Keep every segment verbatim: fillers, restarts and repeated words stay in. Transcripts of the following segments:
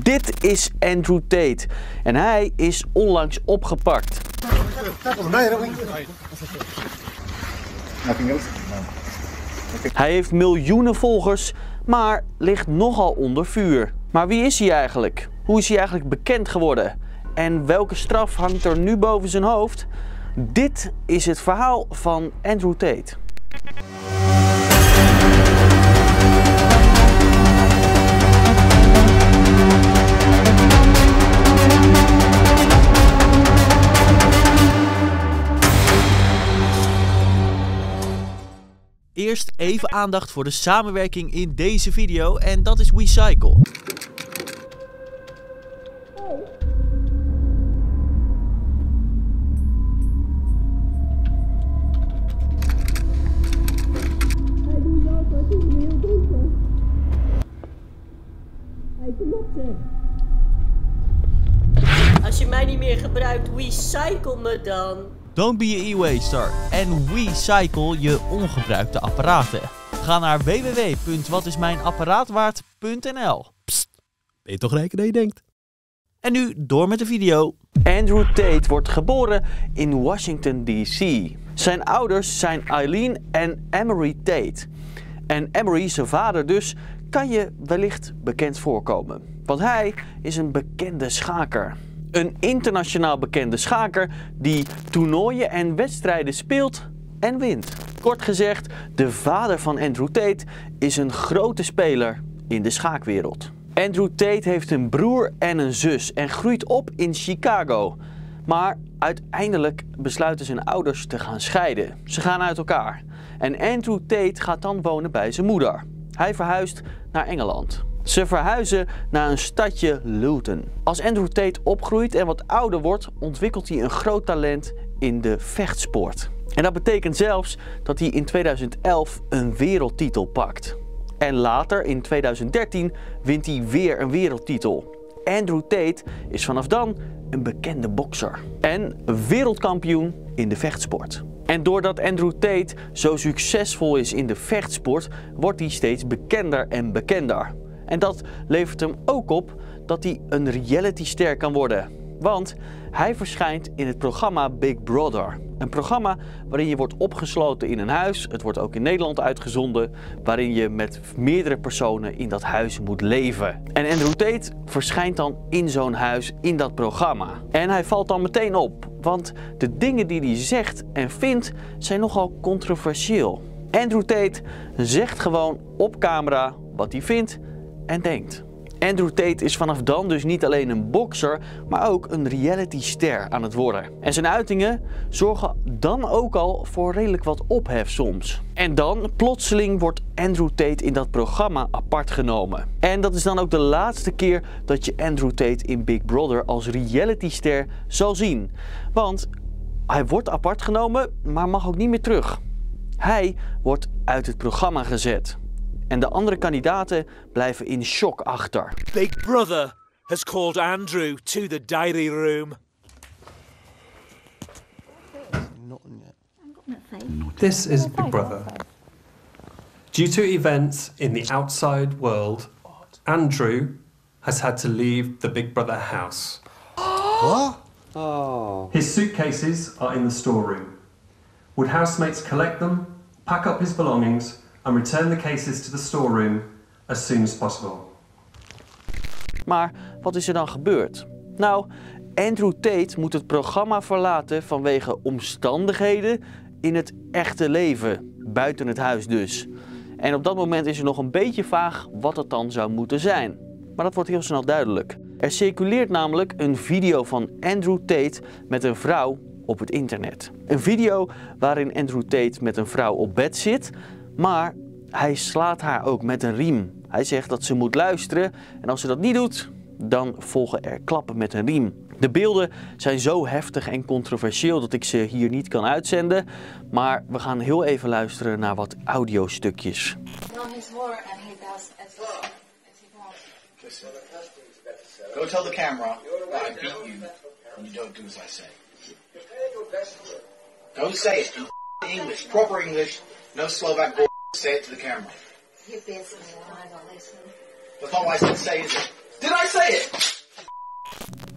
Dit is Andrew Tate en hij is onlangs opgepakt. Hij heeft miljoenen volgers, maar ligt nogal onder vuur. Maar wie is hij eigenlijk? Hoe is hij eigenlijk bekend geworden? En welke straf hangt er nu boven zijn hoofd? Dit is het verhaal van Andrew Tate. Eerst even aandacht voor de samenwerking in deze video en dat is WeCycle. Als je mij niet meer gebruikt, WeCycle me dan. Don't be a e-waster en WeCycle je ongebruikte apparaten. Ga naar w w w punt wat is mijn apparaat waard punt n l. Psst, ben je toch rijker dan je denkt? En nu door met de video. Andrew Tate wordt geboren in Washington D C. Zijn ouders zijn Eileen en Emery Tate. En Emery, zijn vader dus, kan je wellicht bekend voorkomen. Want hij is een bekende schaker. Een internationaal bekende schaker die toernooien en wedstrijden speelt en wint. Kort gezegd, de vader van Andrew Tate is een grote speler in de schaakwereld. Andrew Tate heeft een broer en een zus en groeit op in Chicago. Maar uiteindelijk besluiten zijn ouders te gaan scheiden. Ze gaan uit elkaar. En Andrew Tate gaat dan wonen bij zijn moeder. Hij verhuist naar Engeland. Ze verhuizen naar een stadje Luton. Als Andrew Tate opgroeit en wat ouder wordt, ontwikkelt hij een groot talent in de vechtsport. En dat betekent zelfs dat hij in tweeduizend elf een wereldtitel pakt. En later, in tweeduizend dertien, wint hij weer een wereldtitel. Andrew Tate is vanaf dan een bekende bokser en wereldkampioen in de vechtsport. En doordat Andrew Tate zo succesvol is in de vechtsport, wordt hij steeds bekender en bekender. En dat levert hem ook op dat hij een realityster kan worden. Want hij verschijnt in het programma Big Brother. Een programma waarin je wordt opgesloten in een huis. Het wordt ook in Nederland uitgezonden. Waarin je met meerdere personen in dat huis moet leven. En Andrew Tate verschijnt dan in zo'n huis in dat programma. En hij valt dan meteen op. Want de dingen die hij zegt en vindt zijn nogal controversieel. Andrew Tate zegt gewoon op camera wat hij vindt en denkt. Andrew Tate is vanaf dan dus niet alleen een bokser, maar ook een realityster aan het worden. En zijn uitingen zorgen dan ook al voor redelijk wat ophef soms. En dan, plotseling, wordt Andrew Tate in dat programma apart genomen. En dat is dan ook de laatste keer dat je Andrew Tate in Big Brother als realityster zal zien. Want hij wordt apart genomen, maar mag ook niet meer terug. Hij wordt uit het programma gezet. En de andere kandidaten blijven in shock achter. Big Brother has called Andrew to the diary room. This is Big Brother. Due to events in the outside world, Andrew has had to leave the Big Brother house. What? Oh. His suitcases are in the storeroom. Would housemates collect them, pack up his belongings, and return the cases to the storeroom as soon as possible? Maar wat is er dan gebeurd? Nou, Andrew Tate moet het programma verlaten vanwege omstandigheden in het echte leven, buiten het huis dus. En op dat moment is er nog een beetje vaag wat het dan zou moeten zijn. Maar dat wordt heel snel duidelijk. Er circuleert namelijk een video van Andrew Tate met een vrouw op het internet. Een video waarin Andrew Tate met een vrouw op bed zit, maar hij slaat haar ook met een riem. Hij zegt dat ze moet luisteren en als ze dat niet doet, dan volgen er klappen met een riem. De beelden zijn zo heftig en controversieel dat ik ze hier niet kan uitzenden, maar we gaan heel even luisteren naar wat audiostukjes. Go tell the camera that I beat you when you don't do as I say. Go say it in English, proper English, no Slovak bull. Say it to the camera. You basically when I don't listen. That's not what I said say, is it? Did I say it?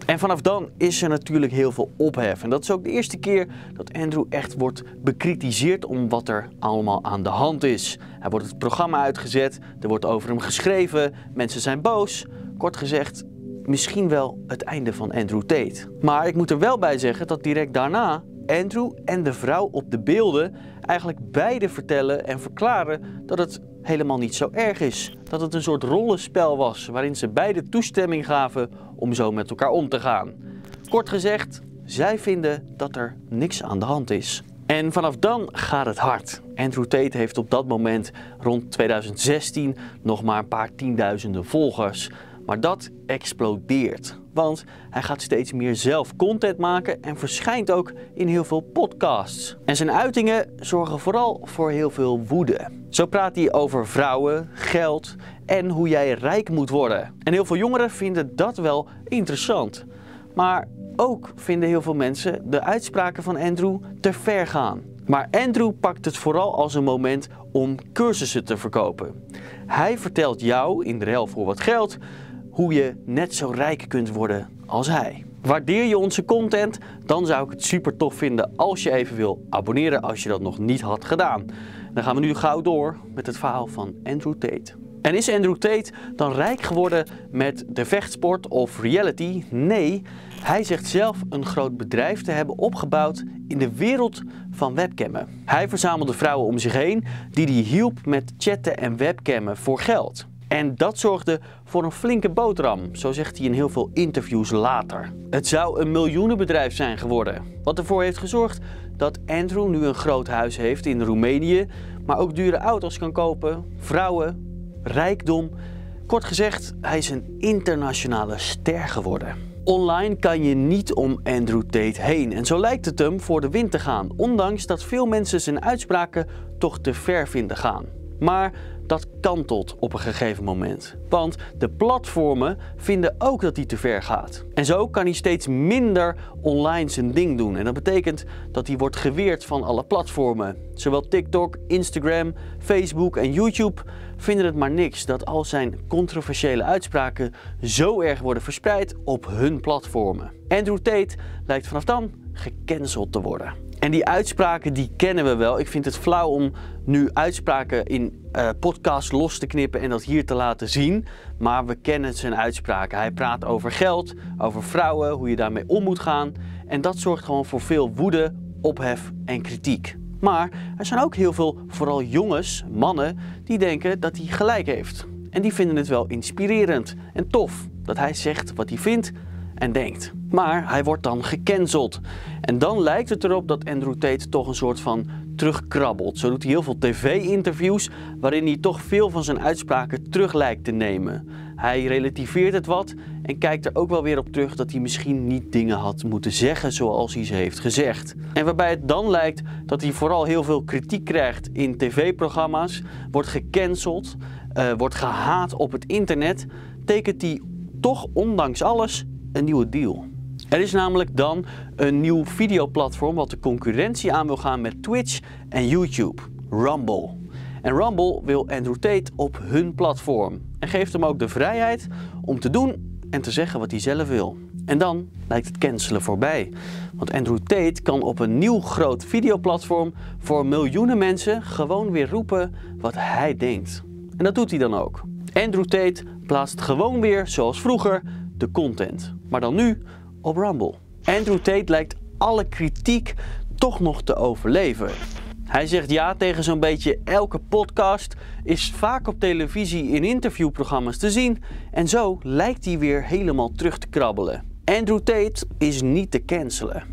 En vanaf dan is er natuurlijk heel veel ophef. En dat is ook de eerste keer dat Andrew echt wordt bekritiseerd om wat er allemaal aan de hand is. Hij wordt het programma uitgezet, er wordt over hem geschreven, mensen zijn boos. Kort gezegd, misschien wel het einde van Andrew Tate. Maar ik moet er wel bij zeggen dat direct daarna Andrew en de vrouw op de beelden eigenlijk beide vertellen en verklaren dat het helemaal niet zo erg is. Dat het een soort rollenspel was waarin ze beide toestemming gaven om zo met elkaar om te gaan. Kort gezegd, zij vinden dat er niks aan de hand is. En vanaf dan gaat het hard. Andrew Tate heeft op dat moment rond tweeduizend zestien nog maar een paar tienduizenden volgers. Maar dat explodeert, want hij gaat steeds meer zelf content maken en verschijnt ook in heel veel podcasts. En zijn uitingen zorgen vooral voor heel veel woede. Zo praat hij over vrouwen, geld en hoe jij rijk moet worden. En heel veel jongeren vinden dat wel interessant. Maar ook vinden heel veel mensen de uitspraken van Andrew te ver gaan. Maar Andrew pakt het vooral als een moment om cursussen te verkopen. Hij vertelt jou, in de ruil voor wat geld, hoe je net zo rijk kunt worden als hij. Waardeer je onze content? Dan zou ik het super tof vinden als je even wil abonneren als je dat nog niet had gedaan. Dan gaan we nu gauw door met het verhaal van Andrew Tate. En is Andrew Tate dan rijk geworden met de vechtsport of reality? Nee, hij zegt zelf een groot bedrijf te hebben opgebouwd in de wereld van webcammen. Hij verzamelde vrouwen om zich heen die hij hielp met chatten en webcammen voor geld. En dat zorgde voor een flinke boterham, zo zegt hij in heel veel interviews later. Het zou een miljoenenbedrijf zijn geworden, wat ervoor heeft gezorgd dat Andrew nu een groot huis heeft in Roemenië, maar ook dure auto's kan kopen, vrouwen, rijkdom. Kort gezegd, hij is een internationale ster geworden. Online kan je niet om Andrew Tate heen en zo lijkt het hem voor de wind te gaan, ondanks dat veel mensen zijn uitspraken toch te ver vinden gaan. Maar dat kantelt op een gegeven moment, want de platformen vinden ook dat hij te ver gaat. En zo kan hij steeds minder online zijn ding doen en dat betekent dat hij wordt geweerd van alle platformen. Zowel TikTok, Instagram, Facebook en YouTube vinden het maar niks dat al zijn controversiële uitspraken zo erg worden verspreid op hun platformen. Andrew Tate lijkt vanaf dan gecanceld te worden. En die uitspraken die kennen we wel. Ik vind het flauw om nu uitspraken in uh, podcasts los te knippen en dat hier te laten zien. Maar we kennen zijn uitspraken. Hij praat over geld, over vrouwen, hoe je daarmee om moet gaan. En dat zorgt gewoon voor veel woede, ophef en kritiek. Maar er zijn ook heel veel, vooral jongens, mannen, die denken dat hij gelijk heeft. En die vinden het wel inspirerend en tof dat hij zegt wat hij vindt en denkt. Maar hij wordt dan gecanceld. En dan lijkt het erop dat Andrew Tate toch een soort van terugkrabbelt. Zo doet hij heel veel tv-interviews waarin hij toch veel van zijn uitspraken terug lijkt te nemen. Hij relativeert het wat en kijkt er ook wel weer op terug dat hij misschien niet dingen had moeten zeggen zoals hij ze heeft gezegd. En waarbij het dan lijkt dat hij vooral heel veel kritiek krijgt in tv-programma's, wordt gecanceld, uh, wordt gehaat op het internet, tekent hij toch ondanks alles een nieuwe deal. Er is namelijk dan een nieuw videoplatform wat de concurrentie aan wil gaan met Twitch en YouTube, Rumble. En Rumble wil Andrew Tate op hun platform en geeft hem ook de vrijheid om te doen en te zeggen wat hij zelf wil. En dan lijkt het cancelen voorbij. Want Andrew Tate kan op een nieuw groot videoplatform voor miljoenen mensen gewoon weer roepen wat hij denkt. En dat doet hij dan ook. Andrew Tate plaatst gewoon weer, zoals vroeger, de content. Maar dan nu op Rumble. Andrew Tate lijkt alle kritiek toch nog te overleven. Hij zegt ja tegen zo'n beetje elke podcast, is vaak op televisie in interviewprogramma's te zien en zo lijkt hij weer helemaal terug te krabbelen. Andrew Tate is niet te cancelen.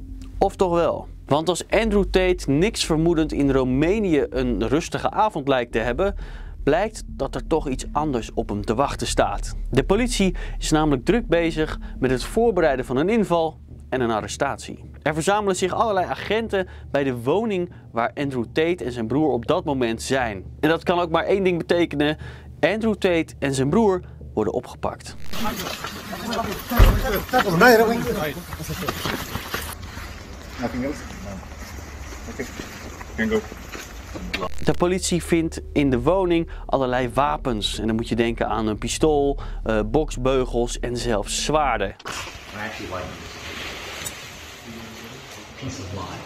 Of toch wel? Want als Andrew Tate niks vermoedend in Roemenië een rustige avond lijkt te hebben, blijkt dat er toch iets anders op hem te wachten staat. De politie is namelijk druk bezig met het voorbereiden van een inval en een arrestatie. Er verzamelen zich allerlei agenten bij de woning waar Andrew Tate en zijn broer op dat moment zijn. En dat kan ook maar één ding betekenen: Andrew Tate en zijn broer worden opgepakt. De politie vindt in de woning allerlei wapens. En dan moet je denken aan een pistool, uh, boksbeugels en zelfs zwaarden. I actually like this. Piece of lie.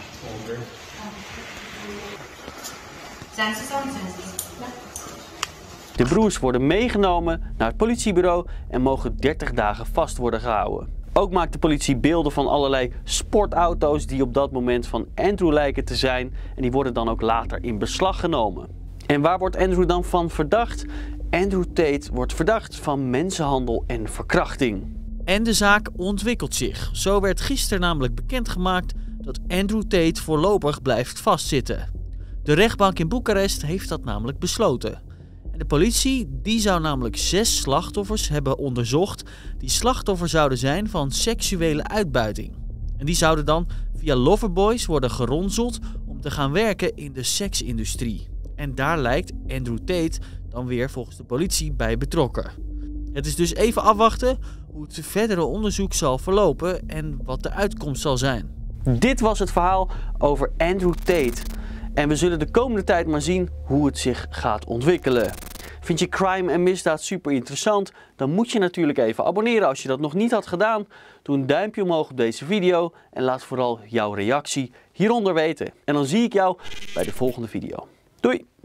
Zijn ze samen? Zijn ze? De broers worden meegenomen naar het politiebureau en mogen dertig dagen vast worden gehouden. Ook maakt de politie beelden van allerlei sportauto's die op dat moment van Andrew lijken te zijn en die worden dan ook later in beslag genomen. En waar wordt Andrew dan van verdacht? Andrew Tate wordt verdacht van mensenhandel en verkrachting. En de zaak ontwikkelt zich. Zo werd gisteren namelijk bekendgemaakt dat Andrew Tate voorlopig blijft vastzitten. De rechtbank in Boekarest heeft dat namelijk besloten. En de politie die zou namelijk zes slachtoffers hebben onderzocht die slachtoffer zouden zijn van seksuele uitbuiting. En die zouden dan via loverboys worden geronseld om te gaan werken in de seksindustrie. En daar lijkt Andrew Tate dan weer volgens de politie bij betrokken. Het is dus even afwachten hoe het verdere onderzoek zal verlopen en wat de uitkomst zal zijn. Dit was het verhaal over Andrew Tate. En we zullen de komende tijd maar zien hoe het zich gaat ontwikkelen. Vind je crime en misdaad super interessant? Dan moet je natuurlijk even abonneren als je dat nog niet had gedaan. Doe een duimpje omhoog op deze video en laat vooral jouw reactie hieronder weten. En dan zie ik jou bij de volgende video. Doei!